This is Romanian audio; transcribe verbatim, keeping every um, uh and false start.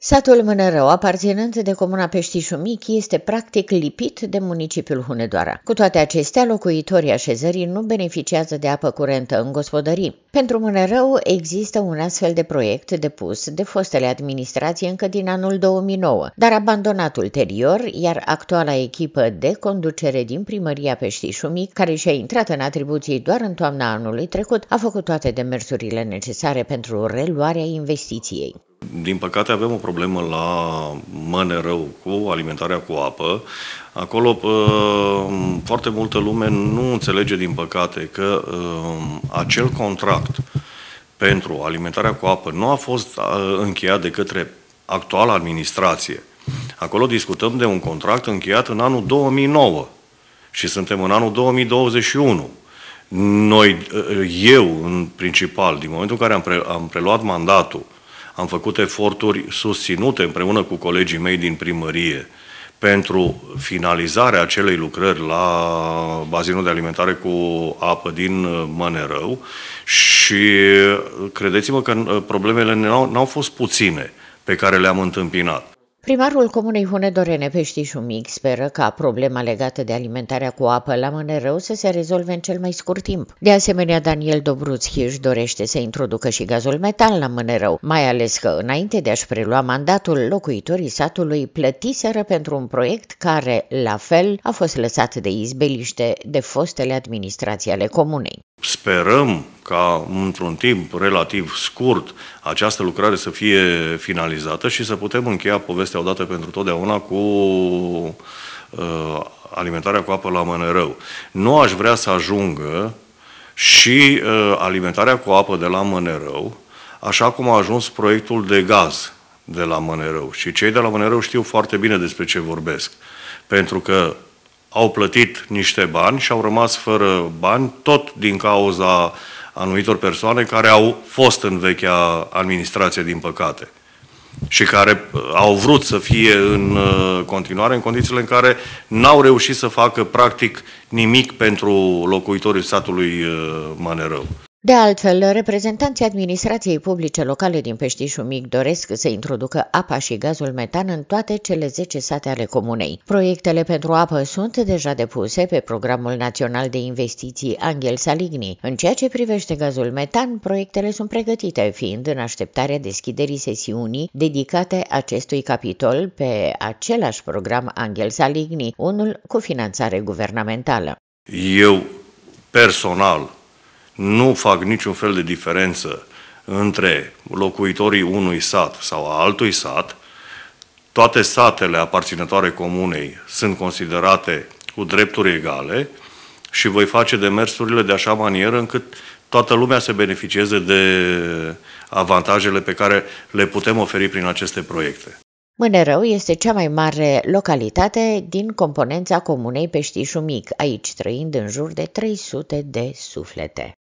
Satul Mănărău, aparținând de comuna Peștișul Mic, este practic lipit de municipiul Hunedoara. Cu toate acestea, locuitorii așezării nu beneficiază de apă curentă în gospodării. Pentru Mănărău există un astfel de proiect depus de fostele administrații încă din anul două mii nouă, dar abandonat ulterior, iar actuala echipă de conducere din primăria Peștișul Mic, care și-a intrat în atribuții doar în toamna anului trecut, a făcut toate demersurile necesare pentru reluarea investiției. Din păcate avem o problemă la Mănărău cu alimentarea cu apă. Acolo foarte multă lume nu înțelege, din păcate, că acel contract pentru alimentarea cu apă nu a fost încheiat de către actuala administrație. Acolo discutăm de un contract încheiat în anul două mii nouă și suntem în anul două mii douăzeci și unu. Noi, eu în principal, din momentul în care am, pre, am preluat mandatul, am făcut eforturi susținute împreună cu colegii mei din primărie pentru finalizarea acelei lucrări la bazinul de alimentare cu apă din Mănărău și credeți-mă că problemele n-au fost puține pe care le-am întâmpinat. Primarul comunei hunedorene Peștișul Mic speră ca problema legată de alimentarea cu apă la Mănărău să se rezolve în cel mai scurt timp. De asemenea, Daniel Dobruțchi își dorește să introducă și gazul metan la Mănărău, mai ales că, înainte de a-și prelua mandatul, locuitorii satului plătiseră pentru un proiect care, la fel, a fost lăsat de izbeliște de fostele administrații ale comunei. Sperăm ca într-un timp relativ scurt această lucrare să fie finalizată și să putem încheia povestea odată pentru totdeauna cu uh, alimentarea cu apă la Mănărău. Nu aș vrea să ajungă și uh, alimentarea cu apă de la Mănărău, așa cum a ajuns proiectul de gaz de la Mănărău. Și cei de la Mănărău știu foarte bine despre ce vorbesc, pentru că au plătit niște bani și au rămas fără bani, tot din cauza anumitor persoane care au fost în vechea administrație, din păcate, și care au vrut să fie în continuare în condițiile în care n-au reușit să facă practic nimic pentru locuitorii satului Mănărău. De altfel, reprezentanții administrației publice locale din Peștișul Mic doresc să introducă apa și gazul metan în toate cele zece sate ale comunei. Proiectele pentru apă sunt deja depuse pe Programul Național de Investiții Angel Saligny. În ceea ce privește gazul metan, proiectele sunt pregătite, fiind în așteptarea deschiderii sesiunii dedicate acestui capitol pe același program Angel Saligny, unul cu finanțare guvernamentală. Eu, personal, nu fac niciun fel de diferență între locuitorii unui sat sau a altui sat. Toate satele aparținătoare comunei sunt considerate cu drepturi egale și voi face demersurile de așa manieră încât toată lumea să beneficieze de avantajele pe care le putem oferi prin aceste proiecte. Mănărău este cea mai mare localitate din componența comunei Peștișul Mic, aici trăind în jur de trei sute de suflete.